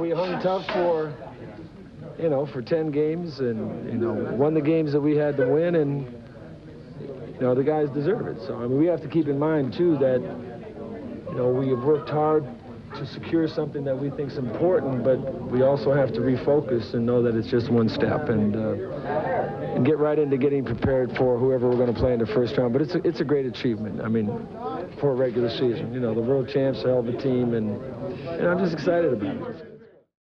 we hung tough for, for 10 games and, won the games that we had to win, and, the guys deserve it. So, I mean, we have to keep in mind, too, that, we have worked hard to secure something that we think is important, but we also have to refocus and know that it's just one step and get right into getting prepared for whoever we're going to play in the first round. But it's a great achievement. I mean, for a regular season, the world champs, a hell of a team, and I'm just excited about it.